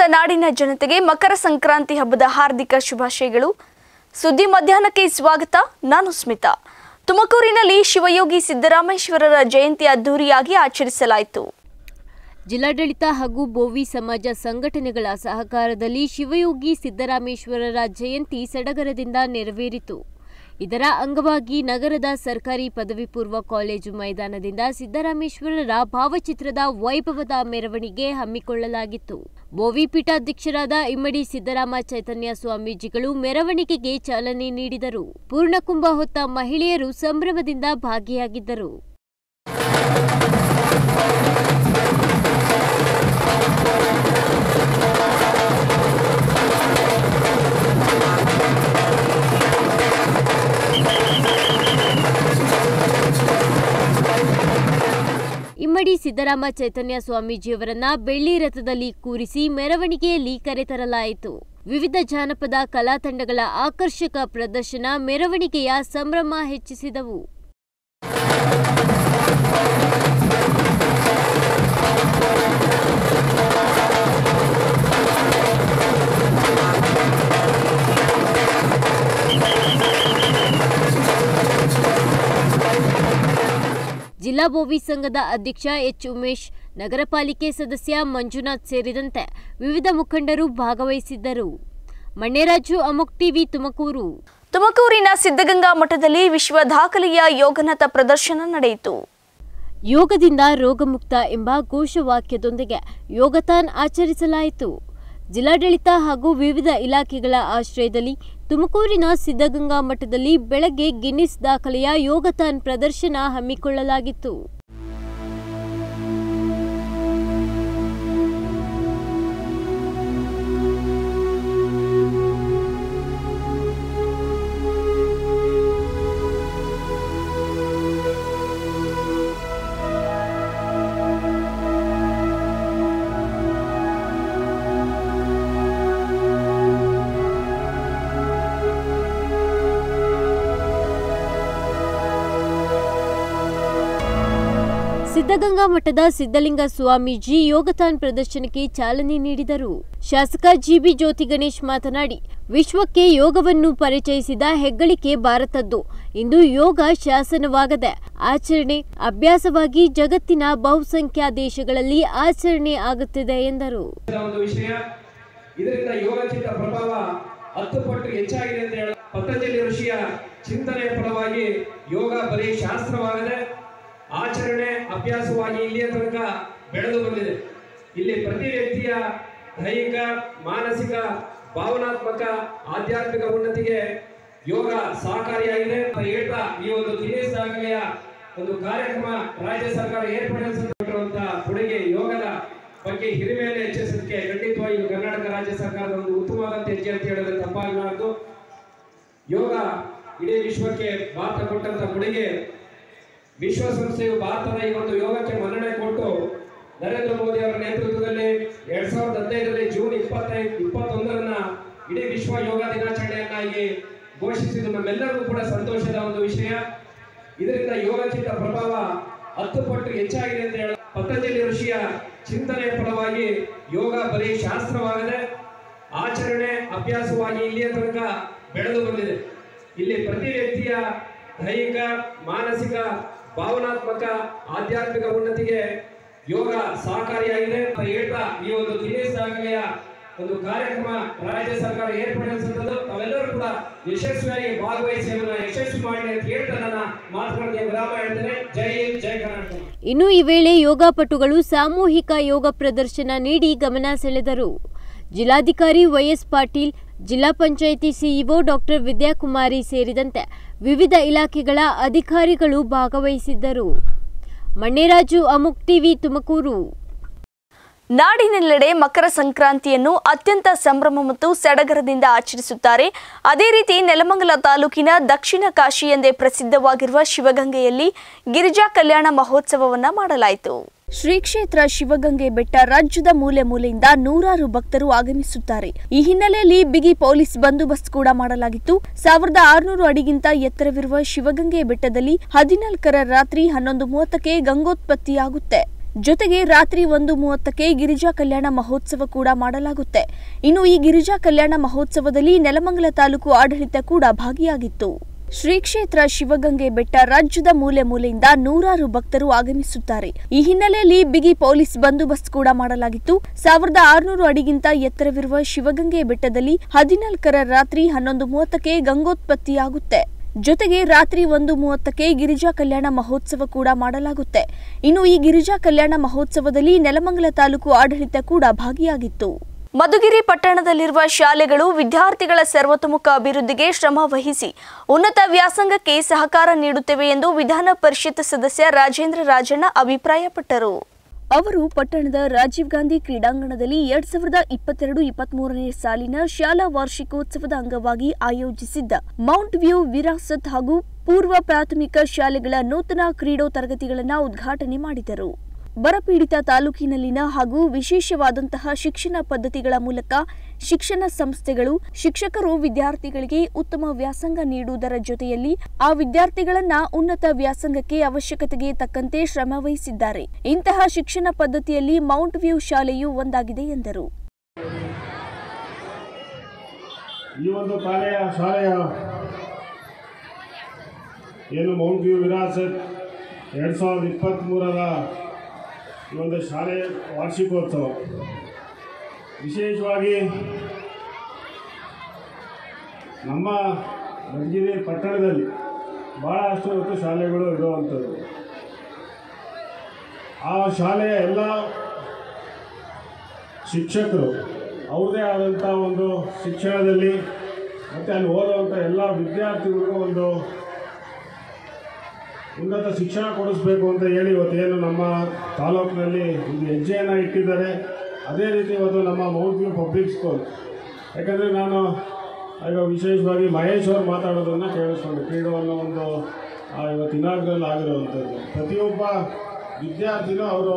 ನಾಡಿನ ಜನತೆಗೆ ಮಕರ ಸಂಕ್ರಾಂತಿ ಹಬ್ಬದ ಹಾರ್ದಿಕ ಶುಭಾಶಯಗಳು. ಸುದ್ದಿ ಮಧ್ಯಾಹ್ನಕ್ಕೆ ಸ್ವಾಗತ. ನಾನು ಸ್ಮಿತಾ. ತುಮಕೂರಿನಲ್ಲಿ ಶಿವಯೋಗಿ ಸಿದ್ದರಾಮೇಶ್ವರರ ಜಯಂತಿ ಅದ್ದೂರಿಯಾಗಿ ಆಚರಿಸಲಾಯಿತು. ಜಿಲ್ಲಾಡಳಿತ ಹಾಗೂ ಬೋವಿ ಸಮಾಜ ಸಂಘಟನೆಗಳ ಸಹಕಾರದಲ್ಲಿ ಶಿವಯೋಗಿ ಸಿದ್ದರಾಮೇಶ್ವರರ ಜಯಂತಿ ಸಡಗರದಿಂದ ನೆರವೇರಿತು. ಇದರ ಅಂಗವಾಗಿ ನಗರದ ಸರ್ಕಾರಿ ಪದವಿ ಪೂರ್ವ ಕಾಲೇಜು ಮೈದಾನದಿಂದ ಸಿದ್ದರಾಮೇಶ್ವರರ ಭಾವಚಿತ್ರದ ವೈಭವದ ಮೆರವಣಿಗೆ ಹಮ್ಮಿಕೊಳ್ಳಲಾಗಿತ್ತು. ಬೋವಿ ಪೀಠಾಧ್ಯಕ್ಷರಾದ ಇಮ್ಮಡಿ ಸಿದ್ದರಾಮ ಚೈತನ್ಯ ಸ್ವಾಮೀಜಿಗಳು ಮೆರವಣಿಗೆಗೆ ಚಾಲನೆ ನೀಡಿದರು. ಪೂರ್ಣಕುಂಭ ಹೊತ್ತ ಮಹಿಳೆಯರು ಸಂಭ್ರಮದಿಂದ ಭಾಗಿಯಾಗಿದ್ದರು. ಇಮ್ಮಡಿ ಸಿದ್ದರಾಮ ಚೈತನ್ಯ ಸ್ವಾಮೀಜಿಯವರನ್ನ ಬೆಳ್ಳಿ ರಥದಲ್ಲಿ ಕೂರಿಸಿ ಮೆರವಣಿಗೆಯಲ್ಲಿ ಕರೆತರಲಾಯಿತು. ವಿವಿಧ ಜಾನಪದ ಕಲಾ ತಂಡಗಳ ಆಕರ್ಷಕ ಪ್ರದರ್ಶನ ಮೆರವಣಿಗೆಯ ಸಂಭ್ರಮ ಹೆಚ್ಚಿಸಿದವು. ಜಿಲ್ಲಾ ಬೋವಿ ಸಂಘದ ಅಧ್ಯಕ್ಷ ಎಚ್ ಉಮೇಶ್, ನಗರ ಪಾಲಿಕೆ ಸದಸ್ಯ ಮಂಜುನಾಥ್ ಸೇರಿದಂತೆ ವಿವಿಧ ಮುಖಂಡರು ಭಾಗವಹಿಸಿದ್ದರು. ಮಣ್ಣೇರಾಜು, ಅಮೋಕ್ ಟಿವಿ, ತುಮಕೂರು. ತುಮಕೂರಿನ ಸಿದ್ಧಗಂಗಾ ಮಠದಲ್ಲಿ ವಿಶ್ವ ದಾಖಲೆಯ ಯೋಗನಾಥ ಪ್ರದರ್ಶನ ನಡೆಯಿತು. ಯೋಗದಿಂದ ರೋಗಮುಕ್ತ ಎಂಬ ಘೋಷವಾಕ್ಯದೊಂದಿಗೆ ಯೋಗತಾನ್ ಆಚರಿಸಲಾಯಿತು. ಜಿಲ್ಲಾಡಳಿತ ಹಾಗೂ ವಿವಿಧ ಇಲಾಖೆಗಳ ಆಶ್ರಯದಲ್ಲಿ ತುಮಕೂರಿನ ಸಿದ್ಧಗಂಗಾ ಮಠದಲ್ಲಿ ಬೆಳಗ್ಗೆ ಗಿನ್ನಿಸ್ ದಾಖಲೆಯ ಯೋಗತಾನ್ ಪ್ರದರ್ಶನ ಹಮ್ಮಿಕೊಳ್ಳಲಾಗಿತ್ತು. ಸಿದ್ಧಗಂಗಾ ಮಠದ ಸಿದ್ಧಲಿಂಗ ಸ್ವಾಮೀಜಿ ಯೋಗತಾನ್ ಪ್ರದರ್ಶನಕ್ಕೆ ಚಾಲನೆ ನೀಡಿದರು. ಶಾಸಕ ಜಿಬಿ ಜ್ಯೋತಿ ಗಣೇಶ್ ಮಾತನಾಡಿ, ವಿಶ್ವಕ್ಕೆ ಯೋಗವನ್ನು ಪರಿಚಯಿಸಿದ ಹೆಗ್ಗಳಿಕೆ ಭಾರತದ್ದು. ಇಂದು ಯೋಗ ಶಾಸನವಾಗದೆ ಆಚರಣೆ ಅಭ್ಯಾಸವಾಗಿ ಜಗತ್ತಿನ ಬಹುಸಂಖ್ಯಾ ದೇಶಗಳಲ್ಲಿ ಆಚರಣೆ ಆಗುತ್ತಿದೆ ಎಂದರು. ಇದರಿಂದ ಯೋಗಚಿತ್ತ ಪ್ರಭಾವ 10 ಪಟ್ಟು ಹೆಚ್ಚಾಗಿದೆ ಅಂತ ಹೇಳಿ ಪತಂಜಲಿ ಋಷಿಯ ಚಿಂತನೆಯ ಫಲವಾಗಿ ಯೋಗ ಬರೀ ಶಾಸ್ತ್ರವಾಗದೆ ಆಚರಣೆ ಅಭ್ಯಾಸವಾಗಿ ಇಲ್ಲಿಯ ತನಕ ಬೆಳೆದು ಬಂದಿದೆ. ಇಲ್ಲಿ ಪ್ರತಿ ವ್ಯಕ್ತಿಯ ದೈಹಿಕ, ಮಾನಸಿಕ, ಭಾವನಾತ್ಮಕ, ಆಧ್ಯಾತ್ಮಿಕ ಉನ್ನತಿಗೆ ಯೋಗ ಸಹಕಾರಿಯಾಗಿದೆ ಅಂತ ಹೇಳ್ತಾ ಈ ಒಂದು ಗಿನ್ನಿಸ್ ದಾಖಲೆಯ ಒಂದು ಕಾರ್ಯಕ್ರಮ ರಾಜ್ಯ ಸರ್ಕಾರ ಏರ್ಪಡಿಸಿರುವಂತಹ ಕೊಡುಗೆ ಯೋಗದ ಬಗ್ಗೆ ಹಿರಿಮೆಯನ್ನು ಹೆಚ್ಚಿಸಲಿಕ್ಕೆ ಖಂಡಿತವಾಗಿ ಕರ್ನಾಟಕ ರಾಜ್ಯ ಸರ್ಕಾರದ ಒಂದು ಉತ್ತಮವಾದಂತ ಹೆಜ್ಜೆ ಅಂತ ಹೇಳಿದ್ರೆ ತಪ್ಪಾಗಲಾರದು. ಯೋಗ ಇಡೀ ವಿಶ್ವಕ್ಕೆ ಭಾರತ ಕೊಟ್ಟಂತ ಕೊಡುಗೆ. ವಿಶ್ವಸಂಸ್ಥೆಯು ಭಾರತದ ಈ ಒಂದು ಯೋಗಕ್ಕೆ ಮನ್ನಣೆ ಕೊಟ್ಟು ನರೇಂದ್ರ ಮೋದಿ ಅವರ ನೇತೃತ್ವದಲ್ಲಿ 2015ರಲ್ಲಿ ಜೂನ್ 21ರನ್ನ ಇಡೀ ವಿಶ್ವ ಯೋಗ ದಿನಾಚರಣೆಯನ್ನಾಗಿ ಘೋಷಿಸಿದ್ದು ನಮ್ಮೆಲ್ಲರಿಗೂ ಕೂಡ ಸಂತೋಷದ ಒಂದು ವಿಷಯ. ಇದರಿಂದ ಯೋಗಚಿತ್ತ ಪ್ರಭಾವ 10 ಪಟ್ಟು ಹೆಚ್ಚಾಗಿದೆ ಅಂತ ಹೇಳಿ ಪತಂಜಲಿ ಋಷಿಯ ಚಿಂತನೆಯ ಫಲವಾಗಿ ಯೋಗ ಬರೀ ಶಾಸ್ತ್ರವಾಗದೆ ಆಚರಣೆ ಅಭ್ಯಾಸವಾಗಿ ಇಲ್ಲಿಯ ತನಕ ಬೆಳೆದು ಬಂದಿದೆ. ಇಲ್ಲಿ ಪ್ರತಿ ವ್ಯಕ್ತಿಯ ದೈಹಿಕ, ಮಾನಸಿಕ, ಭಾವನಾತ್ಮಕ, ಆಧ್ಯಾತ್ಮಿಕ ಉನ್ನತಿಗೆ ಯೋಗ ಸಹಕಾರಿಯಾಗಿದೆ ಅಂತ ಹೇಳ್ತಾ ಈ ಒಂದು ಗಿನ್ನಿಸ್ ದಾಖಲೆಯ ಒಂದು ಕಾರ್ಯಕ್ರಮ ರಾಜ್ಯ ಸರ್ಕಾರ ಏರ್ಪಡಿಸಿದ್ದು ತಾವೆಲ್ಲರೂ ಕೂಡ ಯಶಸ್ವಿಯಾಗಿ ಭಾಗವಹಿಸಿ ಯಶಸ್ವಿ ಮಾಡಿ ಅಂತ ಹೇಳ್ತಾ ನನ್ನ ಮಾತುಗಳಿಗೆ ವಿರಾಮ ಹೇಳ್ತೇನೆ. ಜೈ ಹಿಂದ್, ಜೈ ಕರ್ನಾಟಕ. ಇನ್ನು ಈ ವೇಳೆ ಯೋಗಪಟುಗಳು ಸಾಮೂಹಿಕ ಯೋಗ ಪ್ರದರ್ಶನ ನೀಡಿ ಗಮನ ಸೆಳೆದರು. ಜಿಲ್ಲಾಧಿಕಾರಿ ವೈಎಸ್ ಪಾಟೀಲ್, ಜಿಲ್ಲಾ ಪಂಚಾಯಿತಿ ಸಿಇಒ ಡಾಕ್ಟರ್ ವಿದ್ಯಾಕುಮಾರಿ ಸೇರಿದಂತೆ ವಿವಿಧ ಇಲಾಖೆಗಳ ಅಧಿಕಾರಿಗಳು ಭಾಗವಹಿಸಿದ್ದರು. ಮಣ್ಣೇರಾಜು, ಅಮೋಕ್ ಟಿವಿ, ತುಮಕೂರು. ನಾಡಿನೆಲ್ಲೆಡೆ ಮಕರ ಸಂಕ್ರಾಂತಿಯನ್ನು ಅತ್ಯಂತ ಸಂಭ್ರಮ ಮತ್ತು ಸಡಗರದಿಂದ ಆಚರಿಸುತ್ತಾರೆ. ಅದೇ ರೀತಿ ನೆಲಮಂಗಲ ತಾಲೂಕಿನ ದಕ್ಷಿಣ ಕಾಶಿ ಎಂದೇ ಪ್ರಸಿದ್ಧವಾಗಿರುವ ಶಿವಗಂಗೆಯಲ್ಲಿ ಗಿರಿಜಾ ಕಲ್ಯಾಣ ಮಹೋತ್ಸವವನ್ನು ಮಾಡಲಾಯಿತು. ಶ್ರೀ ಕ್ಷೇತ್ರ ಶಿವಗಂಗೆ ಬೆಟ್ಟ ರಾಜ್ಯದ ಮೂಲೆ ಮೂಲೆಯಿಂದ ನೂರಾರು ಭಕ್ತರು ಆಗಮಿಸುತ್ತಾರೆ. ಈ ಹಿನ್ನೆಲೆಯಲ್ಲಿ ಬಿಗಿ ಪೊಲೀಸ್ ಬಂದೋಬಸ್ತ್ ಕೂಡ ಮಾಡಲಾಗಿತ್ತು. 1600 ಅಡಿಗಿಂತ ಎತ್ತರವಿರುವ ಶಿವಗಂಗೆ ಬೆಟ್ಟದಲ್ಲಿ 14ರ ರಾತ್ರಿ 11:30ಕ್ಕೆ ಗಂಗೋತ್ಪತ್ತಿಯಾಗುತ್ತೆ. ಜೊತೆಗೆ ರಾತ್ರಿ 1:30ಕ್ಕೆ ಗಿರಿಜಾ ಕಲ್ಯಾಣ ಮಹೋತ್ಸವ ಕೂಡ ಮಾಡಲಾಗುತ್ತೆ. ಇನ್ನು ಈ ಗಿರಿಜಾ ಕಲ್ಯಾಣ ಮಹೋತ್ಸವದಲ್ಲಿ ನೆಲಮಂಗಲ ತಾಲೂಕು ಆಡಳಿತ ಕೂಡ ಭಾಗಿಯಾಗಿತ್ತು. ಶ್ರೀ ಕ್ಷೇತ್ರ ಶಿವಗಂಗೆ ಬೆಟ್ಟ ರಾಜ್ಯದ ಮೂಲೆ ಮೂಲೆಯಿಂದ ನೂರಾರು ಭಕ್ತರು ಆಗಮಿಸುತ್ತಾರೆ. ಈ ಹಿನ್ನೆಲೆಯಲ್ಲಿ ಬಿಗಿ ಪೊಲೀಸ್ ಬಂದೋಬಸ್ತ್ ಕೂಡ ಮಾಡಲಾಗಿತ್ತು. 1600 ಅಡಿಗಿಂತ ಎತ್ತರವಿರುವ ಶಿವಗಂಗೆ ಬೆಟ್ಟದಲ್ಲಿ 14ರ ರಾತ್ರಿ 11:30ಕ್ಕೆ ಗಂಗೋತ್ಪತ್ತಿಯಾಗುತ್ತೆ. ಜೊತೆಗೆ ರಾತ್ರಿ 1:30ಕ್ಕೆ ಗಿರಿಜಾ ಕಲ್ಯಾಣ ಮಹೋತ್ಸವ ಕೂಡ ಮಾಡಲಾಗುತ್ತೆ. ಇನ್ನು ಈ ಗಿರಿಜಾ ಕಲ್ಯಾಣ ಮಹೋತ್ಸವದಲ್ಲಿ ನೆಲಮಂಗಲ ತಾಲೂಕು ಆಡಳಿತ ಕೂಡ ಭಾಗಿಯಾಗಿತ್ತು. ಮಧುಗಿರಿ ಪಟ್ಟಣದಲ್ಲಿರುವ ಶಾಲೆಗಳು ವಿದ್ಯಾರ್ಥಿಗಳ ಸರ್ವತೋಮುಖ ಅಭಿವೃದ್ಧಿಗೆ ಶ್ರಮ ವಹಿಸಿ ಉನ್ನತ ವ್ಯಾಸಂಗಕ್ಕೆ ಸಹಕಾರ ನೀಡುತ್ತವೆ ಎಂದು ವಿಧಾನ ಪರಿಷತ್ ಸದಸ್ಯ ರಾಜೇಂದ್ರ ರಾಜಣ್ಣ ಅಭಿಪ್ರಾಯಪಟ್ಟರು. ಅವರು ಪಟ್ಟಣದ ರಾಜೀವ್ ಗಾಂಧಿ ಕ್ರೀಡಾಂಗಣದಲ್ಲಿ 2022-23ನೇ ಸಾಲಿನ ಶಾಲಾ ವಾರ್ಷಿಕೋತ್ಸವದ ಅಂಗವಾಗಿ ಆಯೋಜಿಸಿದ್ದ ಮೌಂಟ್ ವ್ಯೂ ವಿರಾಸತ್ ಹಾಗೂ ಪೂರ್ವ ಪ್ರಾಥಮಿಕ ಶಾಲೆಗಳ ನೂತನ ಕ್ರೀಡಾ ತರಗತಿಗಳನ್ನು ಉದ್ಘಾಟನೆ ಮಾಡಿದರು. ಬರಪೀಡಿತ ತಾಲೂಕಿನಲ್ಲಿನ ಹಾಗೂ ವಿಶೇಷವಾದಂತಹ ಶಿಕ್ಷಣ ಪದ್ಧತಿಗಳ ಮೂಲಕ ಶಿಕ್ಷಣ ಸಂಸ್ಥೆಗಳು ಶಿಕ್ಷಕರು ವಿದ್ಯಾರ್ಥಿಗಳಿಗೆ ಉತ್ತಮ ವ್ಯಾಸಂಗ ನೀಡುವುದರ ಜೊತೆಯಲ್ಲಿ ಆ ವಿದ್ಯಾರ್ಥಿಗಳನ್ನ ಉನ್ನತ ವ್ಯಾಸಂಗಕ್ಕೆ ಅವಶ್ಯಕತೆಗೆ ತಕ್ಕಂತೆ ಶ್ರಮ ವಹಿಸಿದ್ದಾರೆ. ಇಂತಹ ಶಿಕ್ಷಣ ಪದ್ಧತಿಯಲ್ಲಿ ಮೌಂಟ್ ವ್ಯೂ ಶಾಲೆಯು ಒಂದಾಗಿದೆ ಎಂದರು. ಈ ಒಂದು ಶಾಲೆಯ ಏನು ಮೌಂಟ್ ವ್ಯೂ ವಿರಾಸತ್ 2023ರ ಈ ಒಂದು ಶಾಲೆಯ ವಾರ್ಷಿಕೋತ್ಸವ ವಿಶೇಷವಾಗಿ ನಮ್ಮ ಮಧುಗಿರಿ ಪಟ್ಟಣದಲ್ಲಿ ಭಾಳಷ್ಟು ಹೊತ್ತು ಶಾಲೆಗಳು ಇರುವಂಥದ್ದು. ಆ ಶಾಲೆಯ ಎಲ್ಲ ಶಿಕ್ಷಕರು ಅವ್ರದೇ ಆದಂಥ ಒಂದು ಶಿಕ್ಷಣದಲ್ಲಿ ಮತ್ತು ಅಲ್ಲಿ ಓದುವಂಥ ಎಲ್ಲ ವಿದ್ಯಾರ್ಥಿಗಳಿಗೂ ಒಂದು ಉನ್ನತ ಶಿಕ್ಷಣ ಕೊಡಿಸ್ಬೇಕು ಅಂತ ಹೇಳಿ ಇವತ್ತೇನು ನಮ್ಮ ತಾಲೂಕಿನಲ್ಲಿ ಒಂದು ಹೆಜ್ಜೆಯನ್ನು ಇಟ್ಟಿದ್ದಾರೆ. ಅದೇ ರೀತಿ ಇವತ್ತು ನಮ್ಮ ಮೌಂಟ್ ವ್ಯೂ ಪಬ್ಲಿಕ್ ಸ್ಕೂಲ್, ಯಾಕಂದರೆ ನಾನು ಈಗ ವಿಶೇಷವಾಗಿ ಮಹೇಶ್ ಅವರು ಮಾತಾಡೋದನ್ನು ಕೇಳಿಸ್ಕೊಂಡು ಕ್ರೀಡೆಯನ್ನು ಒಂದು ಇವತ್ತು ಇನಾಗ್ರಲ್ ಆಗಿರುವಂಥದ್ದು ಪ್ರತಿಯೊಬ್ಬ ವಿದ್ಯಾರ್ಥಿನೂ ಅವರು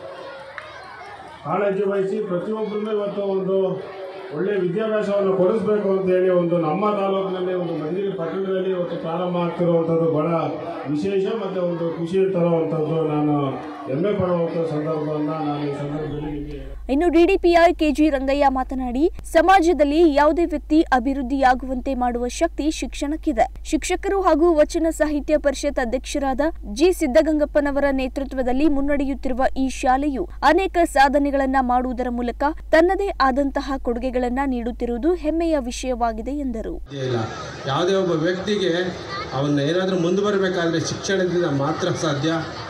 ಕಾಳಜಿ ವಹಿಸಿ ಪ್ರತಿಯೊಬ್ಬರನ್ನೂ ಇವತ್ತು ಒಂದು ಒಳ್ಳೆಯ ವಿದ್ಯಾಭ್ಯಾಸವನ್ನು ಕೊಡಿಸ್ಬೇಕು ಅಂತ ಹೇಳಿ ಒಂದು ನಮ್ಮ ತಾಲೂಕಿನಲ್ಲಿ ಒಂದು ಮಧುಗಿರಿ ಪಟ್ಟಣದಲ್ಲಿ ಇವತ್ತು ಪ್ರಾರಂಭ ಆಗ್ತಿರುವಂಥದ್ದು ಬಹಳ ವಿಶೇಷ ಮತ್ತು ಒಂದು ಖುಷಿ ತರುವಂಥದ್ದು. ನಾನು ಹೆಮ್ಮೆ ಪಡುವಂಥ ಸಂದರ್ಭವನ್ನು ನಾನು ಈ ಸಂದರ್ಭದಲ್ಲಿ. ಇನ್ನು ಡಿಡಿಪಿಐ ಕೆಜಿ ರಂಗಯ್ಯ ಮಾತನಾಡಿ, ಸಮಾಜದಲ್ಲಿ ಯಾವುದೇ ವ್ಯಕ್ತಿ ಅಭಿವೃದ್ಧಿಯಾಗುವಂತೆ ಮಾಡುವ ಶಕ್ತಿ ಶಿಕ್ಷಣಕ್ಕಿದೆ. ಶಿಕ್ಷಕರು ಹಾಗೂ ವಚನ ಸಾಹಿತ್ಯ ಪರಿಷತ್ ಅಧ್ಯಕ್ಷರಾದ ಜಿ ಸಿದ್ದಗಂಗಪ್ಪನವರ ನೇತೃತ್ವದಲ್ಲಿ ಮುನ್ನಡೆಯುತ್ತಿರುವ ಈ ಶಾಲೆಯು ಅನೇಕ ಸಾಧನೆಗಳನ್ನ ಮಾಡುವುದರ ಮೂಲಕ ತನ್ನದೇ ಆದಂತಹ ಕೊಡುಗೆಗಳನ್ನ ನೀಡುತ್ತಿರುವುದು ಹೆಮ್ಮೆಯ ವಿಷಯವಾಗಿದೆ ಎಂದರು. ಯಾವುದೇ ಒಬ್ಬ ವ್ಯಕ್ತಿಗೆ ಅವನ್ನ ಏನಾದರೂ ಮುಂದೆ ಬರಬೇಕಾದ್ರೆ ಶಿಕ್ಷಣದಿಂದ ಮಾತ್ರ ಸಾಧ್ಯ.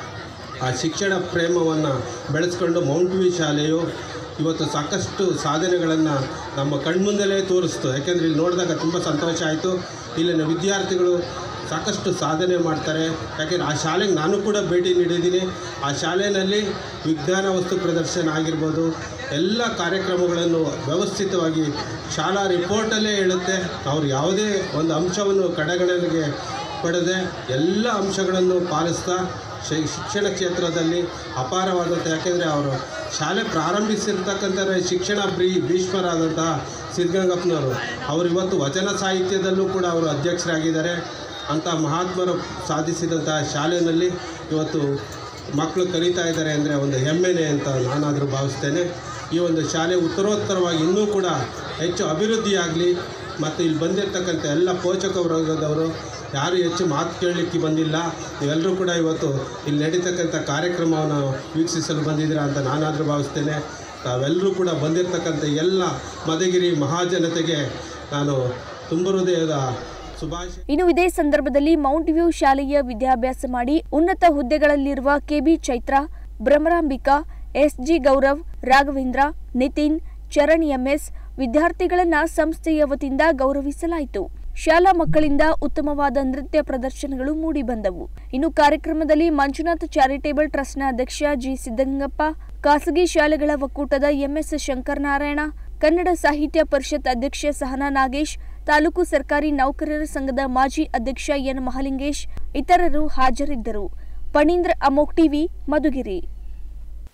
ಆ ಶಿಕ್ಷಣ ಪ್ರೇಮವನ್ನು ಬೆಳೆಸ್ಕೊಂಡು ಮೌಂಟ್ ವ್ಯೂ ಶಾಲೆಯು ಇವತ್ತು ಸಾಕಷ್ಟು ಸಾಧನೆಗಳನ್ನು ನಮ್ಮ ಕಣ್ಮುಂದಲೇ ತೋರಿಸ್ತು. ಯಾಕೆಂದರೆ ಇಲ್ಲಿ ನೋಡಿದಾಗ ತುಂಬ ಸಂತೋಷ ಆಯಿತು. ಇಲ್ಲಿನ ವಿದ್ಯಾರ್ಥಿಗಳು ಸಾಕಷ್ಟು ಸಾಧನೆ ಮಾಡ್ತಾರೆ. ಯಾಕೆಂದರೆ ಆ ಶಾಲೆಗೆ ನಾನು ಕೂಡ ಭೇಟಿ ನೀಡಿದ್ದೀನಿ. ಆ ಶಾಲೆಯಲ್ಲಿ ವಿಜ್ಞಾನ ವಸ್ತು ಪ್ರದರ್ಶನ ಆಗಿರ್ಬೋದು, ಎಲ್ಲ ಕಾರ್ಯಕ್ರಮಗಳನ್ನು ವ್ಯವಸ್ಥಿತವಾಗಿ ಶಾಲಾ ರಿಪೋರ್ಟಲ್ಲೇ ಹೇಳುತ್ತೆ. ಅವರು ಯಾವುದೇ ಒಂದು ಅಂಶವನ್ನು ಕಡೆಗಣನೆಗೆ ಪಡೆದೇ ಎಲ್ಲ ಅಂಶಗಳನ್ನು ಪಾಲಿಸ್ತಾ ಶಿಕ್ಷಣ ಕ್ಷೇತ್ರದಲ್ಲಿ ಅಪಾರವಾದಂಥ, ಯಾಕೆಂದರೆ ಅವರು ಶಾಲೆ ಪ್ರಾರಂಭಿಸಿರ್ತಕ್ಕಂಥ ಶಿಕ್ಷಣ ಭೀಷ್ಮರಾದಂತಹ ಸಿದ್ದಗಂಗಪ್ಪನವರು ಅವರು ಇವತ್ತು ವಚನ ಸಾಹಿತ್ಯದಲ್ಲೂ ಕೂಡ ಅವರು ಅಧ್ಯಕ್ಷರಾಗಿದ್ದಾರೆ. ಅಂಥ ಮಹಾತ್ಮರು ಸಾಧಿಸಿದಂತಹ ಶಾಲೆಯಲ್ಲಿ ಇವತ್ತು ಮಕ್ಕಳು ಕಲಿತಾ ಇದ್ದಾರೆ ಅಂದರೆ ಒಂದು ಹೆಮ್ಮೆನೆ ಅಂತ ನಾನಾದರೂ ಭಾವಿಸ್ತೇನೆ. ಈ ಒಂದು ಶಾಲೆ ಉತ್ತರೋತ್ತರವಾಗಿ ಇನ್ನೂ ಕೂಡ ಹೆಚ್ಚು ಅಭಿವೃದ್ಧಿಯಾಗಲಿ ಮತ್ತು ಇಲ್ಲಿ ಬಂದಿರತಕ್ಕಂಥ ಎಲ್ಲ ಪೋಷಕ ವರ್ಗದವರು ಯಾರು ಹೆಚ್ಚು ಮಾತು ಕೇಳಲಿಕ್ಕೆ ಬಂದಿಲ್ಲ. ನೀವೆಲ್ಲರೂ ಕೂಡ ಇವತ್ತು ಇಲ್ಲಿ ನಡೀತಕ್ಕಂಥ ಕಾರ್ಯಕ್ರಮವನ್ನು ವೀಕ್ಷಿಸಲು ಬಂದಿದ್ದೀರಾ ಅಂತ ನಾನಾದರೂ ಭಾವಿಸ್ತೇನೆ. ತಾವೆಲ್ಲರೂ ಕೂಡ ಬಂದಿರತಕ್ಕಂಥ ಎಲ್ಲ ಮಧುಗಿರಿ ಮಹಾಜನತೆಗೆ ನಾನು ತುಂಬ ಹೃದಯದ ಶುಭಾಶಯ. ಇನ್ನು ಇದೇ ಸಂದರ್ಭದಲ್ಲಿ ಮೌಂಟ್ ವ್ಯೂ ಶಾಲೆಯ ವಿದ್ಯಾಭ್ಯಾಸ ಮಾಡಿ ಉನ್ನತ ಹುದ್ದೆಗಳಲ್ಲಿರುವ KB Chaitra, Bhramarambika, SG Gaurav, Raghavendra, Nitin, Charan MS ವಿದ್ಯಾರ್ಥಿಗಳನ್ನ ಸಂಸ್ಥೆಯ ವತಿಯಿಂದ ಗೌರವಿಸಲಾಯಿತು. ಶಾಲಾ ಮಕ್ಕಳಿಂದ ಉತ್ತಮವಾದ ನೃತ್ಯ ಪ್ರದರ್ಶನಗಳು ಮೂಡಿಬಂದವು. ಇನ್ನು ಕಾರ್ಯಕ್ರಮದಲ್ಲಿ ಮಂಜುನಾಥ್ ಚಾರಿಟೇಬಲ್ ಟ್ರಸ್ಟ್ನ ಅಧ್ಯಕ್ಷ ಜಿ ಸಿದ್ದಗಂಗಪ್ಪ, ಖಾಸಗಿ ಶಾಲೆಗಳ ಒಕ್ಕೂಟದ ಎಂಎಸ್ ಶಂಕರನಾರಾಯಣ, ಕನ್ನಡ ಸಾಹಿತ್ಯ ಪರಿಷತ್ ಅಧ್ಯಕ್ಷ ಸಹನಾ ನಾಗೇಶ್, ತಾಲೂಕು ಸರ್ಕಾರಿ ನೌಕರರ ಸಂಘದ ಮಾಜಿ ಅಧ್ಯಕ್ಷ ಎನ್ ಮಹಾಲಿಂಗೇಶ್ ಇತರರು ಹಾಜರಿದ್ದರು. ಪಣೀಂದ್ರ ಅಮೋಕ್ ಟಿವಿ, ಮಧುಗಿರಿ.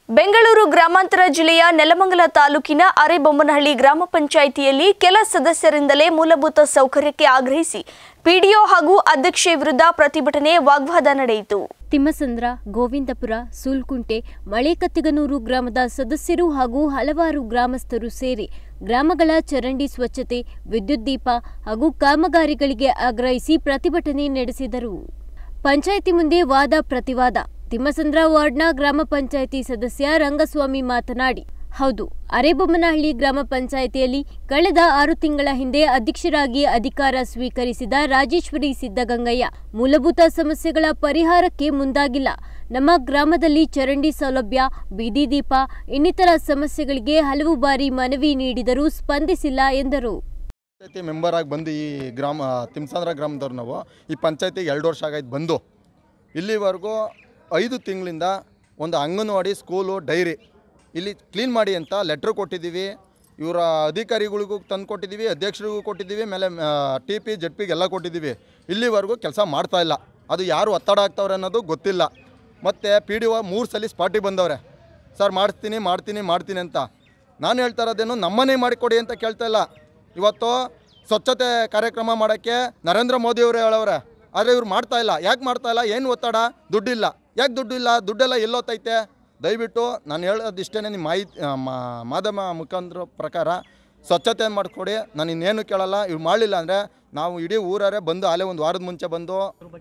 ಬೆಂಗಳೂರು ಗ್ರಾಮಾಂತರ ಜಿಲ್ಲೆಯ ನೆಲಮಂಗಲ ತಾಲೂಕಿನ ಅರೆಬೊಮ್ಮನಹಳ್ಳಿ ಗ್ರಾಮ ಪಂಚಾಯಿತಿಯಲ್ಲಿ ಕೆಲ ಸದಸ್ಯರಿಂದಲೇ ಮೂಲಭೂತ ಸೌಕರ್ಯಕ್ಕೆ ಆಗ್ರಹಿಸಿ ಪಿಡಿಒ ಹಾಗೂ ಅಧ್ಯಕ್ಷೆ ವಿರುದ್ಧ ಪ್ರತಿಭಟನೆ ವಾಗ್ವಾದ ನಡೆಯಿತು. ತಿಮ್ಮಸಂದ್ರ, ಗೋವಿಂದಪುರ, ಸೂಲ್ಕುಂಟೆ, ಮಳೆಕತ್ತಿಗನೂರು ಗ್ರಾಮದ ಸದಸ್ಯರು ಹಾಗೂ ಹಲವಾರು ಗ್ರಾಮಸ್ಥರು ಸೇರಿ ಗ್ರಾಮಗಳ ಚರಂಡಿ ಸ್ವಚ್ಛತೆ, ವಿದ್ಯುತ್ ದೀಪ ಹಾಗೂ ಕಾಮಗಾರಿಗಳಿಗೆ ಆಗ್ರಹಿಸಿ ಪ್ರತಿಭಟನೆ ನಡೆಸಿದರು. ಪಂಚಾಯಿತಿ ಮುಂದೆ ವಾದ ಪ್ರತಿವಾದ. ತಿಮ್ಮಸಂದ್ರ ವಾರ್ಡ್ನ ಗ್ರಾಮ ಪಂಚಾಯಿತಿ ಸದಸ್ಯ ರಂಗಸ್ವಾಮಿ ಮಾತನಾಡಿ, ಹೌದು, ಅರೆಬೊಮ್ಮನಹಳ್ಳಿ ಗ್ರಾಮ ಪಂಚಾಯಿತಿಯಲ್ಲಿ ಕಳೆದ 6 ತಿಂಗಳ ಹಿಂದೆ ಅಧ್ಯಕ್ಷರಾಗಿ ಅಧಿಕಾರ ಸ್ವೀಕರಿಸಿದ ರಾಜೇಶ್ವರಿ ಸಿದ್ದಗಂಗಯ್ಯ ಮೂಲಭೂತ ಸಮಸ್ಯೆಗಳ ಪರಿಹಾರಕ್ಕೆ ಮುಂದಾಗಿಲ್ಲ. ನಮ್ಮ ಗ್ರಾಮದಲ್ಲಿ ಚರಂಡಿ ಸೌಲಭ್ಯ, ಬೀದಿ ದೀಪ ಇನ್ನಿತರ ಸಮಸ್ಯೆಗಳಿಗೆ ಹಲವು ಬಾರಿ ಮನವಿ ನೀಡಿದರೂ ಸ್ಪಂದಿಸಿಲ್ಲ ಎಂದರು. ಪಂಚಾಯತಿ ಮೆಂಬರ್ ಆಗಿ ಬಂದು ಈ ತಿಮ್ಮಸಂದ್ರ ಗ್ರಾಮದವ್ರು ನಾವು ಈ ಪಂಚಾಯತಿಗೆ 2 ವರ್ಷ ಆಗೈತೆ ಬಂದು. ಇಲ್ಲಿವರೆಗೂ 5 ತಿಂಗಳಿಂದ ಒಂದು ಅಂಗನವಾಡಿ, ಸ್ಕೂಲು, ಡೈರಿ ಇಲ್ಲಿ ಕ್ಲೀನ್ ಮಾಡಿ ಅಂತ ಲೆಟ್ರ್ ಕೊಟ್ಟಿದ್ದೀವಿ. ಇವರ ಅಧಿಕಾರಿಗಳಿಗೂ ತಂದು ಕೊಟ್ಟಿದ್ದೀವಿ, ಅಧ್ಯಕ್ಷರಿಗೂ ಕೊಟ್ಟಿದ್ದೀವಿ, ಮೇಲೆ TP ZPಗೆ ಎಲ್ಲ ಕೊಟ್ಟಿದ್ದೀವಿ. ಇಲ್ಲಿವರೆಗೂ ಕೆಲಸ ಮಾಡ್ತಾಯಿಲ್ಲ. ಅದು ಯಾರು ಒತ್ತಡ ಆಗ್ತವ್ರೆ ಅನ್ನೋದು ಗೊತ್ತಿಲ್ಲ. ಮತ್ತು PDO 3 ಸಲ ಸ್ಪಾಟಿಗೆ ಬಂದವ್ರೆ. ಸರ್ ಮಾಡ್ತೀನಿ ಅಂತ. ನಾನು ಹೇಳ್ತಾ ಇರೋದೇನು ನಮ್ಮನೆ ಮಾಡಿಕೊಡಿ ಅಂತ ಕೇಳ್ತಾ ಇಲ್ಲ. ಇವತ್ತು ಸ್ವಚ್ಛತೆ ಕಾರ್ಯಕ್ರಮ ಮಾಡೋಕ್ಕೆ ನರೇಂದ್ರ ಮೋದಿಯವರು ಹೇಳವ್ರೆ, ಆದರೆ ಇವ್ರು ಮಾಡ್ತಾಯಿಲ್ಲ. ಯಾಕೆ ಮಾಡ್ತಾಯಿಲ್ಲ? ಏನು ಒತ್ತಡ? ದುಡ್ಡಿಲ್ಲ. ಯಾಕೆ ದುಡ್ಡಿಲ್ಲ? ದುಡ್ಡೆಲ್ಲ ಎಲ್ಲೋತೈತೆ? ದಯವಿಟ್ಟು ನಾನು ಹೇಳೋದಿಷ್ಟೇ, ನಿಮ್ಮ ಮಾಧ್ಯಮ ಮುಖಾಂತರ ಪ್ರಕಾರ ಸ್ವಚ್ಛತೆ ಮಾಡಿಕೊಡಿ. ನಾನು ಇನ್ನೇನು ಕೇಳಲ್ಲ. ಇವ್ರು ಮಾಡಲಿಲ್ಲ ಅಂದರೆ ನಾವು ಇಡೀ ಊರೇ ಬಂದು ಅಲ್ಲೇ ಒಂದು ವಾರದ ಮುಂಚೆ ಬಂದು,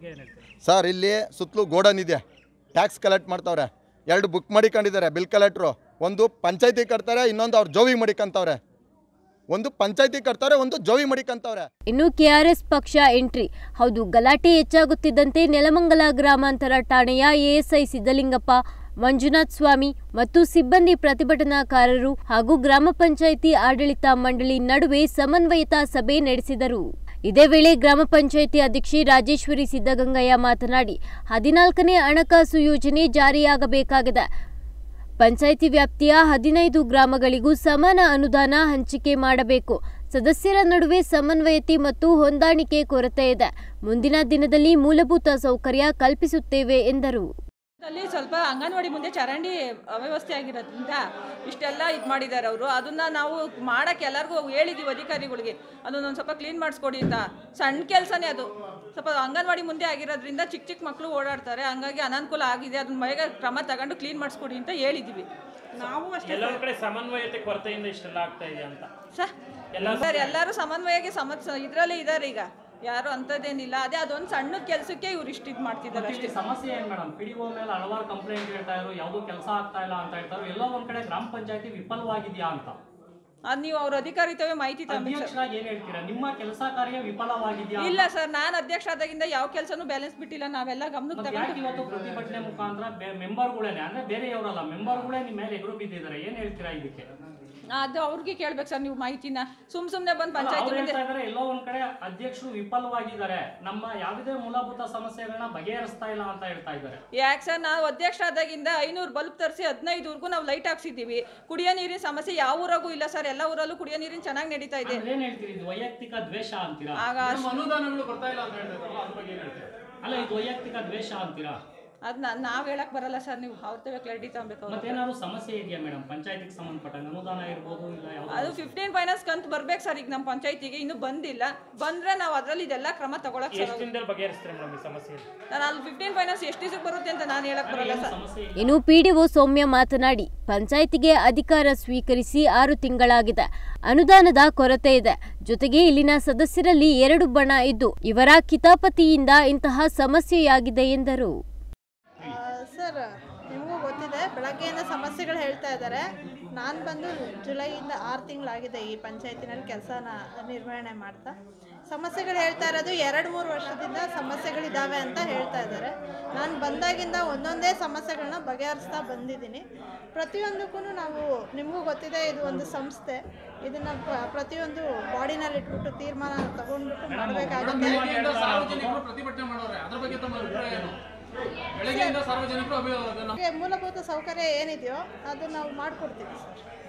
ಸರ್ ಇಲ್ಲಿ ಸುತ್ತಲೂ ಗೋಡನ್ ಇದೆ, ಟ್ಯಾಕ್ಸ್ ಕಲೆಕ್ಟ್ ಮಾಡ್ತಾವ್ರೆ, 2 ಬುಕ್ ಮಾಡಿಕೊಂಡಿದ್ದಾರೆ ಬಿಲ್ ಕಲೆಕ್ಟ್ರು. ಒಂದು ಪಂಚಾಯತಿ ಕಟ್ತಾರೆ, ಇನ್ನೊಂದು ಅವ್ರು ಜೋವಿ ಮಾಡಿಕೊಂತವ್ರೆ. ಒಂದು ಪಂಚಾಯತಿ ಕಟ್ತಾರೆ, ಒಂದು ಜೋವಿ ಮಾಡಿಕೊಂತವ್ರೆ. ಇನ್ನು ಕೆಆರ್ಎಸ್ ಪಕ್ಷ ಎಂಟ್ರಿ. ಹೌದು, ಗಲಾಟೆ ಹೆಚ್ಚಾಗುತ್ತಿದ್ದಂತೆ ನೆಲಮಂಗಲ ಗ್ರಾಮಾಂತರ ಠಾಣೆಯ ASI ಸಿದ್ದಲಿಂಗಪ್ಪ, ಮಂಜುನಾಥ್ ಸ್ವಾಮಿ ಮತ್ತು ಸಿಬ್ಬಂದಿ ಪ್ರತಿಭಟನಾಕಾರರು ಹಾಗೂ ಗ್ರಾಮ ಪಂಚಾಯಿತಿ ಆಡಳಿತ ಮಂಡಳಿ ನಡುವೆ ಸಮನ್ವಯತ ಸಭೆ ನಡೆಸಿದರು. ಇದೇ ವೇಳೆ ಗ್ರಾಮ ಪಂಚಾಯಿತಿ ಅಧ್ಯಕ್ಷೆ ರಾಜೇಶ್ವರಿ ಸಿದ್ದಗಂಗಯ್ಯ ಮಾತನಾಡಿ, 14ನೇ ಹಣಕಾಸು ಯೋಜನೆ ಜಾರಿಯಾಗಬೇಕಾಗಿದೆ. ಪಂಚಾಯಿತಿ ವ್ಯಾಪ್ತಿಯ 15 ಗ್ರಾಮಗಳಿಗೂ ಸಮಾನ ಅನುದಾನ ಹಂಚಿಕೆ ಮಾಡಬೇಕು. ಸದಸ್ಯರ ನಡುವೆ ಸಮನ್ವಯತೆ ಮತ್ತು ಹೊಂದಾಣಿಕೆ ಕೊರತೆ ಇದೆ. ಮುಂದಿನ ದಿನದಲ್ಲಿ ಮೂಲಭೂತ ಸೌಕರ್ಯ ಕಲ್ಪಿಸುತ್ತೇವೆ ಎಂದರು. ಸ್ವಲ್ಪ ಅಂಗನವಾಡಿ ಮುಂದೆ ಚರಂಡಿ ಅವ್ಯವಸ್ಥೆ ಆಗಿರೋದ್ರಿಂದ ಇಷ್ಟೆಲ್ಲ ಇದು ಮಾಡಿದ್ದಾರೆ ಅವರು. ಅದನ್ನ ನಾವು ಮಾಡೋಕ್ಕೆ ಎಲ್ಲರಿಗೂ ಹೇಳಿದ್ದೀವಿ ಅಧಿಕಾರಿಗಳಿಗೆ, ಅದನ್ನೊಂದು ಸ್ವಲ್ಪ ಕ್ಲೀನ್ ಮಾಡಿಸ್ಕೊಡಿ ಅಂತ. ಸಣ್ಣ ಕೆಲಸನೇ ಅದು. ಸ್ವಲ್ಪ ಅಂಗನವಾಡಿ ಮುಂದೆ ಆಗಿರೋದ್ರಿಂದ ಚಿಕ್ಕ ಮಕ್ಕಳು ಓಡಾಡ್ತಾರೆ, ಹಂಗಾಗಿ ಅನಾನುಕೂಲ ಆಗಿದೆ. ಅದನ್ನ ಬೇಗ ಕ್ರಮ ತಗೊಂಡು ಕ್ಲೀನ್ ಮಾಡಿಸ್ಕೊಡಿ ಅಂತ ಹೇಳಿದ್ದೀವಿ. ನಾವು ಅಷ್ಟೇ ಎಲ್ಲರ ಕಡೆ ಸಮನ್ವಯತೆ ಕೊರತೆಯಿಂದ ಇಷ್ಟೆಲ್ಲ ಆಗ್ತಾ ಇದೆ ಅಂತ ಸರ್ ಎಲ್ಲರೂ ಸಮನ್ವಯಕ್ಕೆ ಇದರಲ್ಲೇ ಇದ್ದಾರೆ. ಈಗ ಯಾರು ಅಂಥದ್ದೇನಿಲ್ಲ. ಅದೇ ಅದೊಂದು ಸಣ್ಣ ಕೆಲಸಕ್ಕೆ ಇವ್ರು ಇಷ್ಟು ಇದು ಮಾಡ್ತಿದ್ದಾರೆ ಅಷ್ಟೇ. ಸಮಸ್ಯೆ ಏನು ಮೇಡಮ್? PDO ಮೇಲೆ ಹಲವಾರು ಕಂಪ್ಲೇಂಟ್ ಹೇಳ್ತಾ ಇದ್ರು, ಯಾವುದೂ ಕೆಲಸ ಆಗ್ತಾ ಇಲ್ಲ ಅಂತ ಹೇಳ್ತಾರೆ. ಎಲ್ಲೋ ಒಂದ್ ಕಡೆ ಗ್ರಾಮ ಪಂಚಾಯತಿ ವಿಫಲವಾಗಿದೆಯಾ ಅಂತ ಅದು ನೀವು ಅವ್ರ ಅಧಿಕಾರಿತವೇ ಮಾಹಿತಿ ಅಧ್ಯಕ್ಷರಾಗಿ ಏನ್ ಹೇಳ್ತೀರಾ? ನಿಮ್ಮ ಕೆಲಸ ಕಾರ್ಯ ವಿಫಲವಾಗಿದೆಯಾ? ಇಲ್ಲ ಸರ್, ನಾನು ಅಧ್ಯಕ್ಷ ಆದಾಗಿಂದ ಯಾವ ಕೆಲಸನೂ ಬ್ಯಾಲೆನ್ಸ್ ಬಿಟ್ಟಿಲ್ಲ. ನಾವೆಲ್ಲ ಗಮನಕ್ಕೆ ತಗೊಂಡು ಇವತ್ತು ಪ್ರತಿಭಟನೆ ಮುಖಾಂತರ ಮೆಂಬರ್ಗಳೇನೆ ಅಂದ್ರೆ ಬೇರೆಯವರಲ್ಲ, ಮೆಂಬರ್ಗಳೇ ನಿಮ್ಮ ಮೇಲೆ ಎದುರು ಬಿದ್ದಿದ್ದಾರೆ. ಏನ್ ಹೇಳ್ತೀರಾ ಇದಕ್ಕೆ? ಅದು ಅವ್ರಿಗೆ ಕೇಳ್ಬೇಕು ಸರ್ ನೀವು ಮಾಹಿತಿನ. ಸುಮ್ನೆ ಬಂದು ಪಂಚಾಯತಿ ಎಲ್ಲೋ ಒಂದ್ ಕಡೆ ಅಧ್ಯಕ್ಷರು ವಿಫಲವಾಗಿದ್ದಾರೆ, ನಮ್ಮ ಯಾವುದೇ ಮೂಲಭೂತ ಸಮಸ್ಯೆಗಳನ್ನ ಬಗೆಹರಿಸ್ತಾ ಇಲ್ಲ ಅಂತ ಹೇಳ್ತಾ ಇದ್ದಾರೆ. ಯಾಕೆ ಸರ್, ನಾವು ಅಧ್ಯಕ್ಷ ಆದಾಗಿಂದ 500 ಬಲ್ಬ್ ತರಿಸಿ 15 ಊರಿಗೂ ನಾವು ಲೈಟ್ ಹಾಕ್ಸಿದ್ದೀವಿ. ಕುಡಿಯೋ ನೀರಿನ ಸಮಸ್ಯೆ ಯಾವ ಊರಾಗೂ ಇಲ್ಲ ಸರ್. ಎಲ್ಲ ಊರಲ್ಲೂ ಕುಡಿಯೋ ನೀರಿನ ಚೆನ್ನಾಗಿ ನಡೀತಾ ಇದೆ. ಏನ್ ಹೇಳ್ತೀರಿ? ವೈಯಕ್ತಿಕ ದ್ವೇಷ ಅಂತೀರಾ? ಅನುದಾನಗಳು ಬರ್ತಾ ಇಲ್ಲ ಅಂತ ಹೇಳ್ತಾರೆ, ಅದ್ರ ಬಗ್ಗೆ ಏನ್ ಹೇಳ್ತೀರಾ? ಅಲ್ಲ, ಇದು ವೈಯಕ್ತಿಕ ದ್ವೇಷ ಅಂತೀರಾ? ಅದನ್ನ ನಾವು ಹೇಳಕ್ ಬರಲ್ಲ ಸರ್. ನೀವು ಅವ್ರತವೇ ಕ್ಲಾರಿಟಿ ತಗೋಬೇಕು. ಮತ್ತೇನಾದ್ರು ಸಮಸ್ಯೆ ಇದೆಯಾ ಮೇಡಮ್ ಪಂಚಾಯತಿಗೆ ಸಂಬಂಧಪಟ್ಟಂಗೆ? ಅನುದಾನ ಇರ್ಬೋದು, ಇಲ್ಲ ಅದು 15 ಫೈನಾನ್ಸ್ ಕಂತು ಬರ್ಬೇಕು ಸರ್. ಈಗ ನಮ್ಮ ಪಂಚಾಯತಿಗೆ ಇನ್ನೂ ಬಂದಿಲ್ಲ. ಬಂದ್ರೆ ನಾವು ಅದರಲ್ಲಿ ಇದೆಲ್ಲ ಕ್ರಮ ತಗೊಳಕ್ ಸರ್. ಬಗೆಹರಿಸ್ತಾರೆ ಮೇಡಮ್ ಈ ಸಮಸ್ಯೆ? ನಾನು ಅಲ್ಲಿ 15 ಫೈನಾನ್ಸ್ ಎಷ್ಟು ದಿವಸಕ್ಕೆ ಬರುತ್ತೆ ಅಂತ ನಾನು ಹೇಳಕ್ ಬರಲ್ಲ ಸರ್. ಇನ್ನು PDO ಸೌಮ್ಯ ಮಾತನಾಡಿ, ಪಂಚಾಯತಿಗೆ ಅಧಿಕಾರ ಸ್ವೀಕರಿಸಿ 6 ತಿಂಗಳಾಗಿದೆ. ಅನುದಾನದ ಕೊರತೆ ಇದೆ. ಜೊತೆಗೆ ಇಲ್ಲಿನ ಸದಸ್ಯರಲ್ಲಿ 2 ಬಣ ಇದ್ದು ಇವರ ಕಿತಾಪತಿಯಿಂದ ಇಂತಹ ಸಮಸ್ಯೆಯಾಗಿದೆ ಎಂದರು. ಸರ್, ನಿಮಗೂ ಗೊತ್ತಿದೆ, ಬೆಳಗ್ಗೆಯಿಂದ ಸಮಸ್ಯೆಗಳು ಹೇಳ್ತಾ ಇದ್ದಾರೆ. ನಾನು ಬಂದು ಜುಲೈಯಿಂದ 6 ತಿಂಗಳಾಗಿದೆ ಈ ಪಂಚಾಯತಿನಲ್ಲಿ ಕೆಲಸನ ನಿರ್ವಹಣೆ ಮಾಡ್ತಾ. ಸಮಸ್ಯೆಗಳು ಹೇಳ್ತಾ ಇರೋದು 2-3 ವರ್ಷದಿಂದ ಸಮಸ್ಯೆಗಳಿದ್ದಾವೆ ಅಂತ ಹೇಳ್ತಾ ಇದ್ದಾರೆ. ನಾನು ಬಂದಾಗಿಂದ ಒಂದೊಂದೇ ಸಮಸ್ಯೆಗಳನ್ನ ಬಗೆಹರಿಸ್ತಾ ಬಂದಿದ್ದೀನಿ. ಪ್ರತಿಯೊಂದಕ್ಕೂ ನಾವು, ನಿಮಗೂ ಗೊತ್ತಿದೆ, ಇದು ಒಂದು ಸಂಸ್ಥೆ. ಇದನ್ನು ಪ್ರತಿಯೊಂದು ಬಾಡಿನಲ್ಲಿ ಇಟ್ಬಿಟ್ಟು ತೀರ್ಮಾನ ತಗೊಂಡ್ಬಿಟ್ಟು ಮಾಡಬೇಕಾಗುತ್ತೆ. ಮೂಲಭೂತ ಸೌಕರ್ಯ ಏನಿದೆಯೋ ಅದು ನಾವು ಮಾಡಿಕೊಡ್ತೀವಿ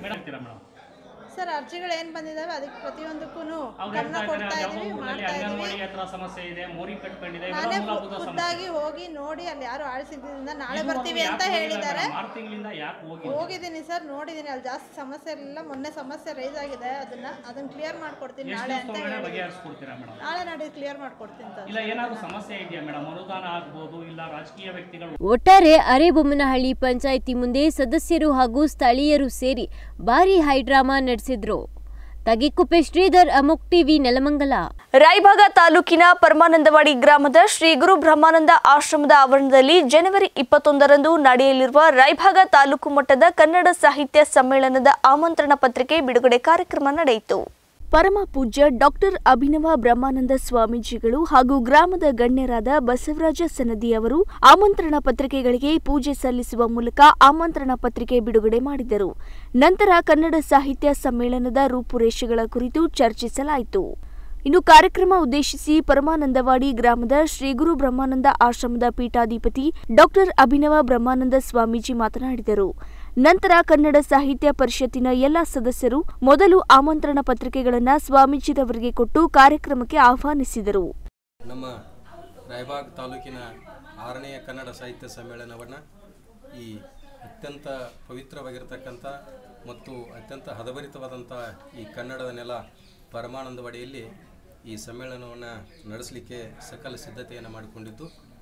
ಸರ್. ಅರ್ಜಿಗಳು ಏನು ಬಂದಿದ್ದಾವೆ ಅದಕ್ಕೆ ಪ್ರತಿಯೊಂದಕ್ಕೂ ಗಮನ ಕೊಡ್ತಾ ಇದ್ದೀವಿ, ಮಾಡ್ತಾ ಇದ್ದೀವಿ. ಹತ್ರ ಸಮಸ್ಯೆ ಇದೆ, ಮೋರಿ ಕಟ್ಕೊಂಡಿದೆ, ನಾನೇ ಖುದ್ದಾಗಿ ಹೋಗಿ ನೋಡಿ ಅಲ್ಲಿ ಯಾರು ಆಳ್ಸಿದ್ರಿಂದ ನಾಳೆ ಬರ್ತೀವಿ ಅಂತ ಹೇಳಿದ್ದಾರೆ. 6 ತಿಂಗಳಿಂದ ಯಾಕೆ ಹೋಗಿದ್ದೀನಿ ಸರ್, ನೋಡಿದ್ದೀನಿ. ಅಲ್ಲಿ ಜಾಸ್ತಿ ಸಮಸ್ಯೆ ಇರಲಿಲ್ಲ. ಮೊನ್ನೆ ಸಮಸ್ಯೆ ರೈಸ್ ಆಗಿದೆ, ಅದನ್ನ ಕ್ಲಿಯರ್ ಮಾಡ್ಕೊಡ್ತೀನಿ ನಾಳೆ ಅಂತ ಹೇಳಿ. ಬಗೆಹರಿಸ್ಕೊಡ್ತೀರಾ ಮೇಡಮ್? ನಾಳೆ ನಾಡಿದ್ದು ಕ್ಲಿಯರ್ ಮಾಡ್ಕೊಡ್ತೀನಿ ಸರ್. ಇಲ್ಲ ಏನಾದರೂ ಸಮಸ್ಯೆ ಇದೆಯಾ ಮೇಡಮ್? ಅನುದಾನ ಆಗ್ಬೋದು, ಇಲ್ಲ ರಾಜಕೀಯ ವ್ಯಕ್ತಿಗಳು? ಒಟ್ಟಾರೆ ಅರೇಬೊಮ್ಮನಹಳ್ಳಿ ಪಂಚಾಯಿತಿ ಮುಂದೆ ಸದಸ್ಯರು ಹಾಗೂ ಸ್ಥಳೀಯರು ಸೇರಿ ಭಾರೀ ಹೈಡ್ರಾಮಾ ನಡೆಸಿದ್ರು. ತಗಿಕುಪ್ಪೆ ಶ್ರೀಧರ್, ಅಮೋಕ್ ಟಿವಿ, ನೆಲಮಂಗಲ. ರಾಯಭಾಗ ತಾಲೂಕಿನ ಪರಮಾನಂದವಾಡಿ ಗ್ರಾಮದ ಶ್ರೀ ಗುರು ಬ್ರಹ್ಮಾನಂದ ಆಶ್ರಮದ ಆವರಣದಲ್ಲಿ ಜನವರಿ 21ರಂದು ನಡೆಯಲಿರುವ ರಾಯಭಾಗ ತಾಲೂಕು ಮಟ್ಟದ ಕನ್ನಡ ಸಾಹಿತ್ಯ ಸಮ್ಮೇಳನದ ಆಮಂತ್ರಣ ಪತ್ರಿಕೆ ಬಿಡುಗಡೆ ಕಾರ್ಯಕ್ರಮ ನಡೆಯಿತು. ಪರಮ ಪೂಜ್ಯ ಡಾಕ್ಟರ್ ಅಭಿನವ ಬ್ರಹ್ಮಾನಂದ ಸ್ವಾಮೀಜಿಗಳು ಹಾಗೂ ಗ್ರಾಮದ ಗಣ್ಯರಾದ ಬಸವರಾಜ ಸನದಿ ಅವರು ಆಮಂತ್ರಣ ಪತ್ರಿಕೆಗಳಿಗೆ ಪೂಜೆ ಸಲ್ಲಿಸುವ ಮೂಲಕ ಆಮಂತ್ರಣ ಪತ್ರಿಕೆ ಬಿಡುಗಡೆ ಮಾಡಿದರು. ನಂತರ ಕನ್ನಡ ಸಾಹಿತ್ಯ ಸಮ್ಮೇಳನದ ರೂಪುರೇಷೆಗಳ ಕುರಿತು ಚರ್ಚಿಸಲಾಯಿತು. ಇನ್ನು ಕಾರ್ಯಕ್ರಮ ಉದ್ದೇಶಿಸಿ ಪರಮಾನಂದವಾಡಿ ಗ್ರಾಮದ ಶ್ರೀ ಗುರು ಬ್ರಹ್ಮಾನಂದ ಆಶ್ರಮದ ಪೀಠಾಧಿಪತಿ ಡಾಕ್ಟರ್ ಅಭಿನವ ಬ್ರಹ್ಮಾನಂದ ಸ್ವಾಮೀಜಿ ಮಾತನಾಡಿದರು. ನಂತರ ಕನ್ನಡ ಸಾಹಿತ್ಯ ಪರಿಷತ್ತಿನ ಎಲ್ಲ ಸದಸ್ಯರು ಮೊದಲು ಆಮಂತ್ರಣ ಪತ್ರಿಕೆಗಳನ್ನು ಸ್ವಾಮೀಜಿರವರಿಗೆ ಕೊಟ್ಟು ಕಾರ್ಯಕ್ರಮಕ್ಕೆ ಆಹ್ವಾನಿಸಿದರು. ನಮ್ಮ ರಾಯಬಾಗ ತಾಲೂಕಿನ 6ನೇ ಕನ್ನಡ ಸಾಹಿತ್ಯ ಸಮ್ಮೇಳನವನ್ನು ಈ ಅತ್ಯಂತ ಪವಿತ್ರವಾಗಿರತಕ್ಕಂಥ ಮತ್ತು ಅತ್ಯಂತ ಹದಭರಿತವಾದಂಥ ಈ ಕನ್ನಡದ ನೆಲ ಪರಮಾನಂದವಾಡಿಯಲ್ಲಿ ಈ ಸಮ್ಮೇಳನವನ್ನು ನಡೆಸಲಿಕ್ಕೆ ಸಕಲ ಸಿದ್ಧತೆಯನ್ನು ಮಾಡಿಕೊಂಡಿದ್ದು,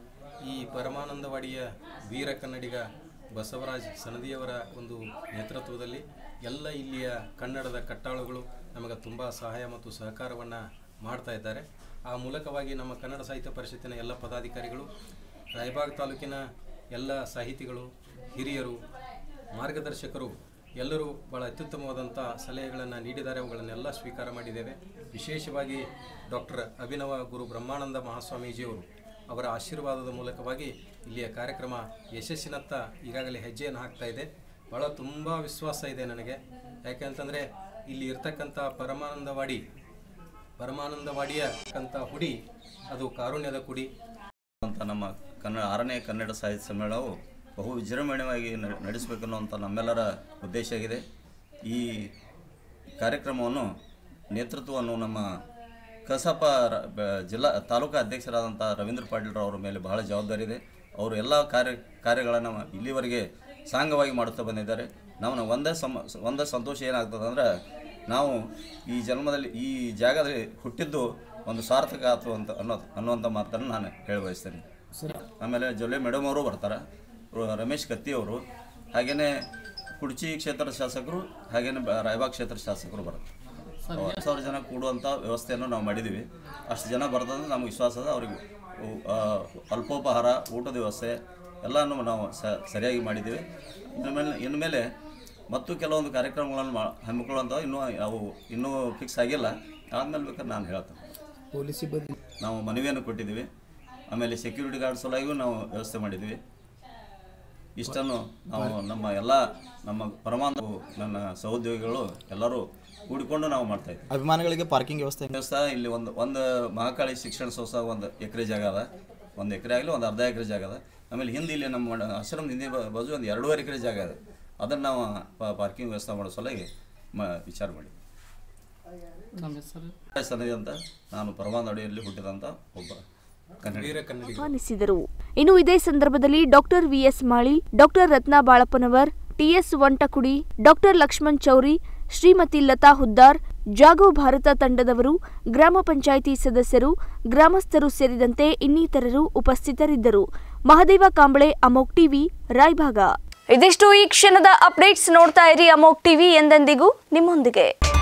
ಈ ಪರಮಾನಂದವಾಡಿಯ ವೀರ ಕನ್ನಡಿಗ ಬಸವರಾಜ್ ಸನದಿಯವರ ಒಂದು ನೇತೃತ್ವದಲ್ಲಿ ಎಲ್ಲ ಇಲ್ಲಿಯ ಕನ್ನಡದ ಕಟ್ಟಾಳುಗಳು ನಮಗೆ ತುಂಬ ಸಹಾಯ ಮತ್ತು ಸಹಕಾರವನ್ನು ಮಾಡ್ತಾ ಇದ್ದಾರೆ. ಆ ಮೂಲಕವಾಗಿ ನಮ್ಮ ಕನ್ನಡ ಸಾಹಿತ್ಯ ಪರಿಷತ್ತಿನ ಎಲ್ಲ ಪದಾಧಿಕಾರಿಗಳು, ರಾಯಬಾಗ ತಾಲೂಕಿನ ಎಲ್ಲ ಸಾಹಿತಿಗಳು, ಹಿರಿಯರು, ಮಾರ್ಗದರ್ಶಕರು ಎಲ್ಲರೂ ಭಾಳ ಅತ್ಯುತ್ತಮವಾದಂಥ ಸಲಹೆಗಳನ್ನು ನೀಡಿದ್ದಾರೆ. ಅವುಗಳನ್ನೆಲ್ಲ ಸ್ವೀಕಾರ ಮಾಡಿದ್ದೇವೆ. ವಿಶೇಷವಾಗಿ ಡಾಕ್ಟರ್ ಅಭಿನವ ಗುರು ಬ್ರಹ್ಮಾನಂದ ಮಹಾಸ್ವಾಮೀಜಿಯವರು ಅವರ ಆಶೀರ್ವಾದದ ಮೂಲಕವಾಗಿ ಇಲ್ಲಿಯ ಕಾರ್ಯಕ್ರಮ ಯಶಸ್ಸಿನತ್ತ ಈಗಾಗಲೇ ಹೆಜ್ಜೆಯನ್ನು ಹಾಕ್ತಾ ಇದೆ. ಭಾಳ ತುಂಬ ವಿಶ್ವಾಸ ಇದೆ ನನಗೆ. ಯಾಕೆಂತಂದರೆ ಇಲ್ಲಿ ಇರ್ತಕ್ಕಂಥ ಪರಮಾನಂದವಾಡಿಯಕ್ಕಂಥ ಹುಡಿ ಅದು ಕಾರುಣ್ಯದ ಕುಡಿ ಅಂತ ನಮ್ಮ 6ನೇ ಕನ್ನಡ ಸಾಹಿತ್ಯ ಸಮ್ಮೇಳನವು ಬಹು ವಿಜೃಂಭಣೆಯಾಗಿ ನಡೆಸಬೇಕನ್ನುವಂಥ ನಮ್ಮೆಲ್ಲರ ಉದ್ದೇಶ ಆಗಿದೆ. ಈ ಕಾರ್ಯಕ್ರಮವನ್ನು ನೇತೃತ್ವವನ್ನು ನಮ್ಮ ಕಸಾಪ ತಾಲೂಕಾ ಅಧ್ಯಕ್ಷರಾದಂಥ ರವೀಂದ್ರ ಪಾಟೀಲ್ರವರ ಮೇಲೆ ಬಹಳ ಜವಾಬ್ದಾರಿ ಇದೆ. ಅವರು ಎಲ್ಲ ಕಾರ್ಯಗಳನ್ನು ಇಲ್ಲಿವರೆಗೆ ಸಾಂಗವಾಗಿ ಮಾಡುತ್ತಾ ಬಂದಿದ್ದಾರೆ. ನಾವು ಒಂದೇ ಸಂತೋಷ ಏನಾಗ್ತದೆ ಅಂದರೆ, ನಾವು ಈ ಜನ್ಮದಲ್ಲಿ ಈ ಜಾಗದಲ್ಲಿ ಹುಟ್ಟಿದ್ದು ಒಂದು ಸಾರ್ಥಕ ಆಯ್ತು ಅಂತ ಅನ್ನುವಂಥ ಮಾತನ್ನು ನಾನು ಹೇಳಿ ಬಯಸ್ತೇನೆ. ಆಮೇಲೆ ಜೊಲ್ಲೆ ಮೇಡಮ್ ಅವರು ಬರ್ತಾರೆ, ರಮೇಶ್ ಕತ್ತಿಯವರು, ಹಾಗೆಯೇ ಕುಡ್ಚಿ ಕ್ಷೇತ್ರದ ಶಾಸಕರು, ಹಾಗೆಯೇ ರಾಯಬಾಗ ಕ್ಷೇತ್ರದ ಶಾಸಕರು ಬರ್ತಾರೆ. 10,000 ಜನ ಕೂಡುವಂಥ ವ್ಯವಸ್ಥೆಯನ್ನು ನಾವು ಮಾಡಿದ್ದೀವಿ. ಅಷ್ಟು ಜನ ಬರ್ತಂದ್ರೆ ನಮಗೆ ವಿಶ್ವಾಸ ಅದ. ಅವರಿಗೆ ಅಲ್ಪೋಪಹಾರ, ಊಟದ ವ್ಯವಸ್ಥೆ ಎಲ್ಲನೂ ನಾವು ಸರಿಯಾಗಿ ಮಾಡಿದ್ದೀವಿ. ಇನ್ಮೇಲೆ ಮತ್ತು ಕೆಲವೊಂದು ಕಾರ್ಯಕ್ರಮಗಳನ್ನು ಹಮ್ಮಿಕೊಳ್ಳುವಂಥ ಇನ್ನೂ ಫಿಕ್ಸ್ ಆಗಿಲ್ಲ. ಆದಮೇಲೆ ಬೇಕಾದ್ರೆ ನಾನು ಹೇಳ್ತೇನೆ. ಪೊಲೀಸ್ ಸಿಬ್ಬಂದಿ ನಾವು ಮನವಿಯನ್ನು ಕೊಟ್ಟಿದ್ದೀವಿ. ಆಮೇಲೆ ಸೆಕ್ಯೂರಿಟಿ ಗಾರ್ಡ್ ಸಲುವಾಗಿಯೂ ನಾವು ವ್ಯವಸ್ಥೆ ಮಾಡಿದ್ದೀವಿ. ಇಷ್ಟನ್ನು ನಾವು ನಮ್ಮ ಪರಮಾನಂದ ನನ್ನ ಸಹೋದ್ಯೋಗಿಗಳು ಎಲ್ಲರೂ ಕೂಡಿಕೊಂಡು ನಾವು ಮಾಡ್ತಾ ಇದ್ದೀವಿ. ಅಭಿಮಾನಿಗಳಿಗೆ ಪಾರ್ಕಿಂಗ್ ವ್ಯವಸ್ಥೆ ಇಲ್ಲಿ ಒಂದು ಮಹಾಕಾಳಿ ಶಿಕ್ಷಣ ಸಂಸ್ಥೆ 1 ಎಕರೆ ಜಾಗ ಅದ. 1 ಎಕರೆ ಆಗಲಿ, ಒಂದು ಅರ್ಧ ಎಕರೆ ಜಾಗ ಅದ. ಆಮೇಲೆ ಹಿಂದೆ ಇಲ್ಲಿ ನಮ್ಮ ಆಶ್ರಮದ ಹಿಂದೆ ಬಾಜು ಒಂದು 2.5 ಎಕರೆ ಜಾಗ ಇದೆ. ಅದನ್ನು ನಾವು ಪಾರ್ಕಿಂಗ್ ವ್ಯವಸ್ಥೆ ಮಾಡೋ ಸಲುವಾಗಿ ವಿಚಾರ ಮಾಡಿ ಸನದಿ ಅಂತ ನಾನು ಪರಮಾನಂದವಾಡಿಯಲ್ಲಿ ಹುಟ್ಟಿದಂಥ ಒಬ್ಬ ಆಹ್ವಾನಿಸಿದರು. ಇನ್ನು ಇದೇ ಸಂದರ್ಭದಲ್ಲಿ doctor VS Mali, doctor Ratna Balappanavar, TS Vantakudi, doctor Lakshman Chauri, Shrimati Lata Huddar, Jago Bharat ತಂಡದವರು, ಗ್ರಾಮ ಪಂಚಾಯಿತಿ ಸದಸ್ಯರು, ಗ್ರಾಮಸ್ಥರು ಸೇರಿದಂತೆ ಇನ್ನಿತರರು ಉಪಸ್ಥಿತರಿದ್ದರು. ಮಹದೇವ ಕಾಂಬಳೆ, ಅಮೋಕ್ ಟಿವಿ, ರಾಯಭಾಗ. ಇದಿಷ್ಟು ಈ ಕ್ಷಣದ ಅಪ್ಡೇಟ್ಸ್. ನೋಡ್ತಾ ಇರಿ ಅಮೋಕ್ ಟಿವಿ, ಎಂದೆಂದಿಗೂ ನಿಮ್ಮೊಂದಿಗೆ.